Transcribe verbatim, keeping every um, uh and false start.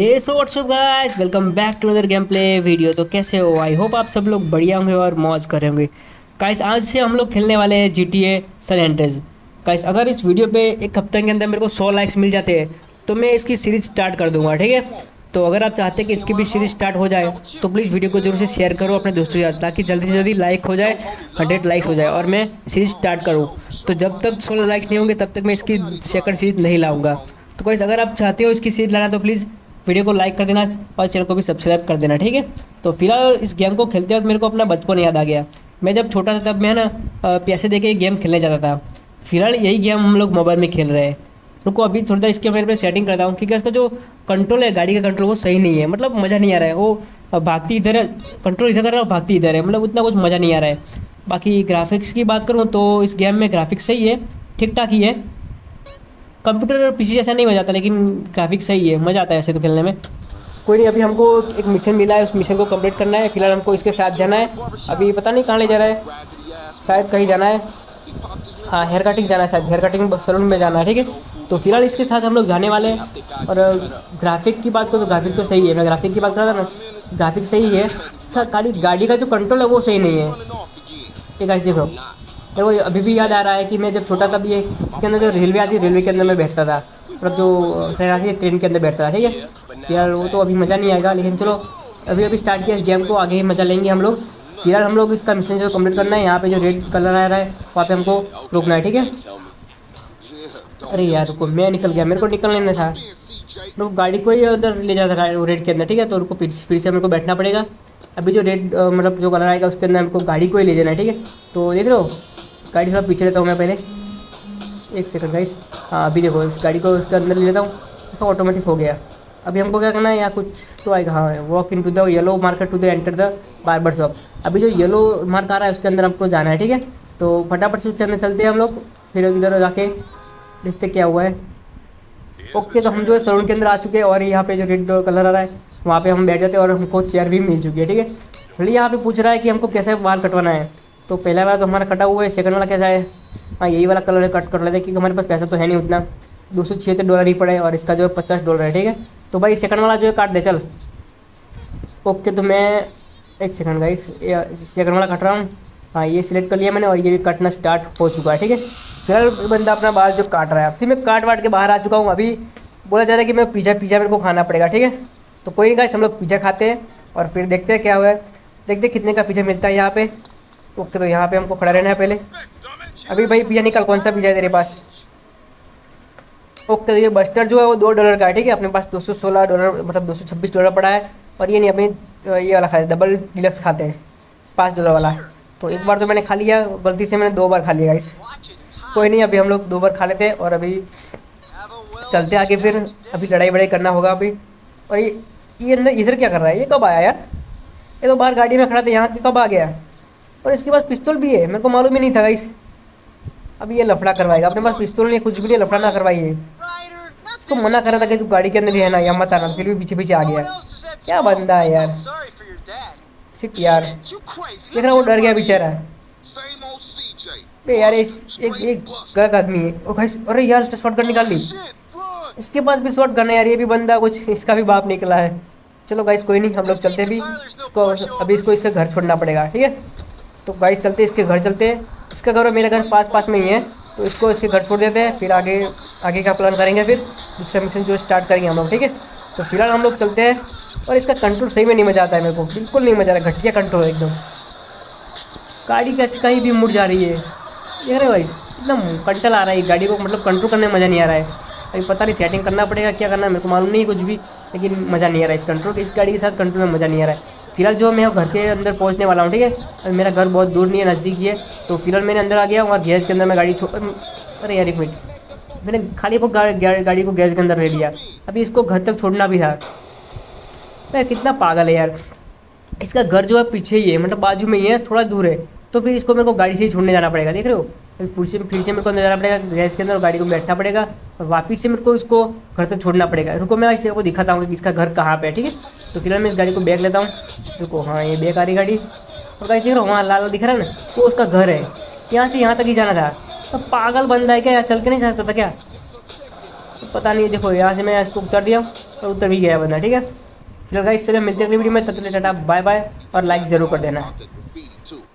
ये so what's up guys, welcome back to other game play video. तो कैसे हो? आई होप आप सब लोग बढ़िया होंगे और मौज कर रहे होंगे। गाइस आज से हम लोग खेलने वाले हैं G T A San Andreas. Guys अगर इस वीडियो पे एक हफ्ते के अंदर मेरे को सौ लाइक्स मिल जाते हैं तो मैं इसकी सीरीज स्टार्ट कर दूंगा, ठीक है। तो अगर आप चाहते हैं कि इसकी भी सीरीज स्टार्ट हो जाए तो प्लीज़ वीडियो को जरूर से शेयर करो अपने दोस्तों के साथ, ताकि जल्दी से जल्दी लाइक हो जाए, हंड्रेड लाइक्स हो जाए और मैं सीरीज स्टार्ट करूँ। तो जब तक सौ लाइक्स नहीं होंगे तब तक मैं इसकी सेकंड सीरीज नहीं लाऊंगा। तो गाइस अगर आप चाहते हो इसकी सीरीज लाना तो प्लीज़ वीडियो को लाइक कर देना और चैनल को भी सब्सक्राइब कर देना, ठीक है। तो फिलहाल इस गेम को खेलते वक्त मेरे को अपना बचपन याद आ गया। मैं जब छोटा था तब मैं ना पैसे दे के गेम खेलने जाता था। फिलहाल यही गेम हम लोग मोबाइल में खेल रहे हैं। रुको अभी थोड़ा सा इसके मेरे पे सेटिंग करता हूँ, क्योंकि इसका जो कंट्रोल है, गाड़ी का कंट्रोल, वो सही नहीं है। मतलब मज़ा नहीं आ रहा है। वो भागती इधर है, कंट्रोल इधर कर रहा है, भागती इधर है, मतलब उतना कुछ मज़ा नहीं आ रहा है। बाकी ग्राफिक्स की बात करूँ तो इस गेम में ग्राफिक्स सही है, ठीक ठाक ही है। कंप्यूटर और पीसी जैसा नहीं मजा आता, लेकिन ग्राफिक्स सही है, मज़ा आता है ऐसे तो खेलने में। कोई नहीं, अभी हमको एक मिशन मिला है, उस मिशन को कंप्लीट करना है। फिलहाल हमको इसके साथ जाना है। अभी पता नहीं कहाँ ले जा रहा है, शायद कहीं जाना है। हाँ, हेयर कटिंग जाना है, शायद हेयर कटिंग सैलून में जाना है, ठीक है। तो फिलहाल इसके साथ हम लोग जाने वाले हैं। और ग्राफिक की बात करो तो ग्राफिक तो सही है। मैं ग्राफिक की बात कर रहा था ना, ग्राफिक सही है। सर गाड़ी गाड़ी का जो कंट्रोल है वो सही नहीं है। ठीक है, देखो देखो अभी भी याद आ रहा है कि मैं जब छोटा था, ये इसके अंदर जो रेलवे आती है, रेलवे के अंदर मैं बैठता था, मतलब जो ट्रेन आती है ट्रेन के अंदर बैठता था, ठीक है। फिलहाल वो तो अभी मज़ा नहीं आएगा, लेकिन चलो अभी अभी स्टार्ट किया इस गेम को, आगे ही मज़ा लेंगे हम लोग। फिलहाल हम लोग इसका मिशन जो कंप्लीट करना है, यहाँ पे जो रेड कलर आ रहा है वहाँ पे हमको रुकना है, ठीक है। अरे यार रुको, मैं निकल गया, मेरे को निकलने नहीं था। रुको गाड़ी को ही उधर ले जाता था वो रेड के अंदर, ठीक है। तो रुको फिर फिर से मेरे को बैठना पड़ेगा। अभी जो रेड मतलब जो कलर आएगा उसके अंदर हमको गाड़ी को ही ले जाना है, ठीक है। तो देख रहे हो, गाड़ी थोड़ा पीछे लेता हूँ मैं पहले, एक सेकंड गाइस। हाँ अभी देखो इस गाड़ी को उसके अंदर ले लेता हूँ, उसका ऑटोमेटिक हो गया। अभी हमको क्या करना है, यहाँ कुछ तो आएगा। हाँ, walk in to the yellow market to the enter the barber shop. अभी जो येलो मार्क आ रहा है उसके अंदर हमको जाना है, ठीक है। तो फटाफट से उसके अंदर चलते हैं हम लोग, फिर अंदर जाके देखते क्या हुआ है। ओके, तो हम जो है सलून के अंदर आ चुके हैं और यहाँ पे जो रेड कलर आ रहा है वहाँ पे हम बैठ जाते हैं और हमको चेयर भी मिल चुकी है, ठीक है। फिर यहाँ पे पूछ रहा है कि हमको कैसे बाल कटवाना है। तो पहला वाला तो हमारा कटा हुआ है, सेकंड वाला कैसा है? हाँ यही वाला कलर है, कट कर लेते हैं, क्योंकि हमारे पास पैसा तो है नहीं उतना। दो सौ छिहत्तर डॉलर ही पड़े और इसका जो है पचास डॉलर है, ठीक है। तो भाई सेकंड वाला जो है काट दे चल। ओके, तो मैं एक सेकंड गाइस, सेकंड वाला कट रहा हूँ। हाँ ये सिलेक्ट कर लिया मैंने और ये भी कटना स्टार्ट हो चुका है, ठीक है। फिलहाल बंदा अपना बाल जो काट रहा है, फिर मैं काट वाट के बाहर आ चुका हूँ। अभी बोला जा रहा है कि मैं पिज़्ज़ा पिज़्ज़ा मेरे को खाना पड़ेगा, ठीक है। तो कोई नहीं गाइस, हम लोग पिज़्ज़ा खाते हैं और फिर देखते हैं क्या हुआ है, देखते हैं कितने का पिज़्ज़ा मिलता है यहाँ पे। ओके, तो यहाँ पे हमको खड़ा रहना है पहले। अभी भाई पिज़्ज़ा निकाल, कौन सा पिज़्ज़ा है तेरे पास? ओके, तो ये बस्टर जो है वो दो डॉलर का है, ठीक है। अपने पास दो सौ सोलह डॉलर मतलब दो सौ छब्बीस डॉलर पड़ा है। और ये नहीं, अपनी ये वाला खाते, डबल डिलक्स खाते हैं, पाँच डॉलर वाला। तो एक बार तो मैंने खा लिया, गलती से मैंने दो बार खा लिया गाइस। कोई नहीं, अभी हम लोग दो बार खा लेते हैं और अभी चलते आगे। फिर अभी लड़ाई वड़ाई करना होगा अभी। और ये ये अंदर इधर क्या कर रहा है? ये कब आया यार? ये तो बाहर गाड़ी में खड़ा था, यहाँ कब आ गया? और इसके पास पिस्तौल भी है, मेरे को मालूम ही नहीं था गाइस। अभी ये लफड़ा करवाएगा, अपने पास पिस्तौल नहीं, कुछ भी नहीं, लफड़ा ना करवाइए। इसको मना कर रहा था कि तू गाड़ी के अंदर ही है ना, या मत आना, फिर भी पीछे पीछे आ गया। क्या बंदा है यार, शिट यार। देख रहा वो डर गया बेचारा। बे यार इस एक एक गलत आदमी है। ओ गाइस, अरे यार उसने शॉटगन निकाल ली। इसके पास भी शॉटगन है यार, ये भी बंदा कुछ, इसका भी बाप निकला है। चलो गाइस कोई नहीं, हम लोग चलते भी इसको। अभी इसको इसका घर छोड़ना पड़ेगा, ठीक है। तो गाइस चलते इसके घर चलते हैं। इसका घर और मेरा घर पास पास में ही है, तो इसको इसके घर छोड़ देते हैं। फिर आगे आगे का प्लान करेंगे, फिर दूसरा मिशन जो स्टार्ट करेंगे हम लोग, ठीक है। तो फिलहाल हम लोग चलते हैं। और इसका कंट्रोल सही में नहीं मजा आता है मेरे को, बिल्कुल नहीं मजा आ रहा, घटिया कंट्रोल है एकदम। गाड़ी कैसे कहीं भी मुड़ जा रही है, देख रहे भाई, एकदम कंट्रोल आ रहा है गाड़ी को, मतलब कंट्रोल करने में मज़ा नहीं आ रहा है। अभी पता नहीं सेटिंग करना पड़ेगा, क्या करना है मेरे को मालूम नहीं कुछ भी, लेकिन मज़ा नहीं आ रहा है इस कंट्रोल, इस गाड़ी के साथ कंट्रोल में मज़ा नहीं आ रहा है। फिलहाल जो मैं घर के अंदर पहुंचने वाला हूँ, ठीक है। अभी मेरा घर बहुत दूर नहीं है, नज़दीक ही है। तो फिलहाल मैंने अंदर आ गया हूँ और गैस के अंदर मैं गाड़ी छोड़, अरे यार एक मिनट, मैंने खाली वो गाड़ी को गैस के अंदर ले लिया। अभी इसको घर तक छोड़ना भी था। मैं कितना पागल है यार। इसका घर जो है पीछे ही है, मतलब बाजू में ही है, थोड़ा दूर है। तो फिर इसको मेरे को गाड़ी से ही छोड़ने जाना पड़ेगा, देख रहे हो। फिर से फिर से मेरे को अंदर जाना पड़ेगा गैस के अंदर और गाड़ी को बैठना पड़ेगा और वापस से मेरे को इसको घर तक छोड़ना पड़ेगा। रुको मैं इस को दिखाता हूँ कि इसका घर कहाँ पे है, ठीक है। तो फिलहाल मैं इस गाड़ी को बैग लेता हूँ। रुको, हाँ ये बैग आ रही गाड़ी, और गाड़ी देख रहा हूँ वहाँ लाल दिख रहा है ना, वो उसका घर है। यहाँ से यहाँ तक ही जाना था। तो पागल बंदा है क्या, चल के नहीं जा सकता था क्या? तो पता नहीं। देखो यहाँ से मैं इसको उतार दिया और उतर भी गया बंदा, ठीक है। चलो गाइस चलो मिलते हैं अगली वीडियो में, तब तक के लिए टाटा बाय बाय और लाइक ज़रूर कर देना।